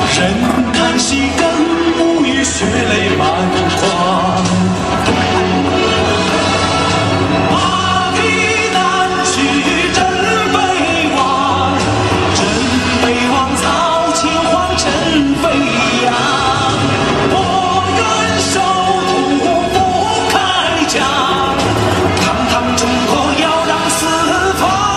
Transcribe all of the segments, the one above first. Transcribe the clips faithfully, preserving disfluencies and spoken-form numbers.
人看戏更无语，血泪满眶。马蹄南去真飞往，真飞往曹秦皇真飞扬。我愿守土不开疆，堂堂中国要让四方。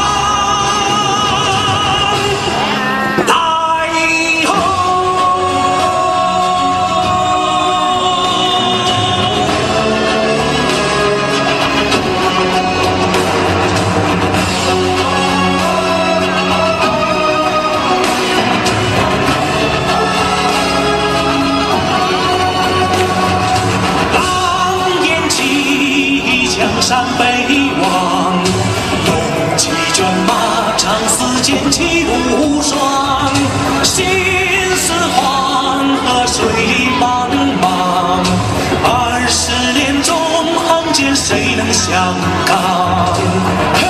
江山北望，龙骑卷马，长嘶剑气无双。心似黄河水茫茫，二十年中行间谁能相抗？